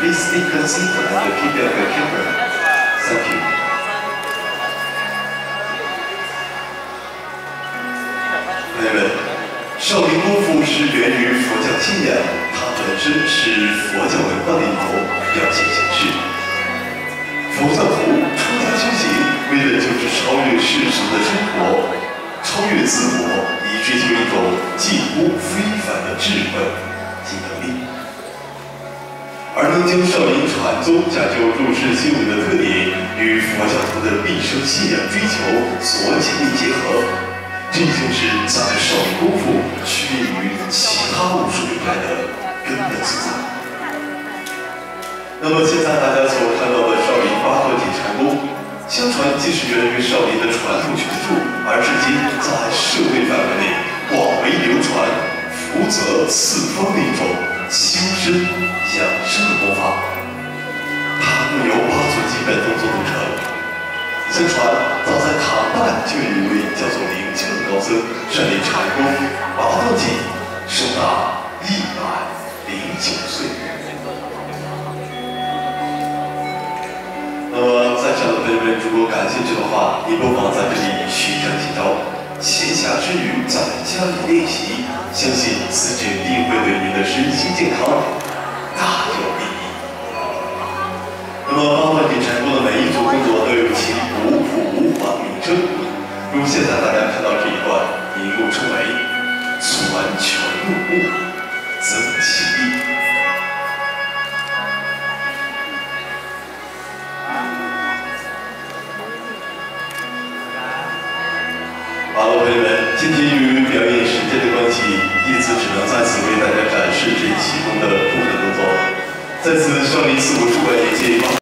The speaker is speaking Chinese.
Please stay consistent and keep your camera. Thank you. 朋友们，少林功夫是源于佛教信仰，它本身是佛教文化的一种表现形式。佛教徒出家修行，为了就是超越世俗的生活，超越自我，以追求一种近乎非凡的智慧及能力。而能将少林禅宗讲究入世修为的特点与佛教徒的毕生信仰追求所紧密结合，这就是咱们少林功夫区别于其他武术流派的根本所在。那么现在大家所看到的少林八段锦禅功，相传既是源于少林的传统拳术，而至今在社会范围内广为流传、福泽四方的一种修身养生的功法。它共有8组基本动作组成。相传早在唐代就有一位叫做灵清的高僧，擅练禅功八段锦，寿达109岁。那么在场的朋友们，如果感兴趣的话，你不妨在这里虚张几招，闲暇之余在家里练习，相信此举定会对您的身心健康大有裨益。那么八段锦禅功的每一组动作都有其古朴无华的名称，如现在大家看到这一段，名目称为“攒拳入目，增气力”。好了，朋友们，今天由于表演时间的关系，弟子只能在此为大家展示这其中的部分动作。在此，少林寺武术馆也借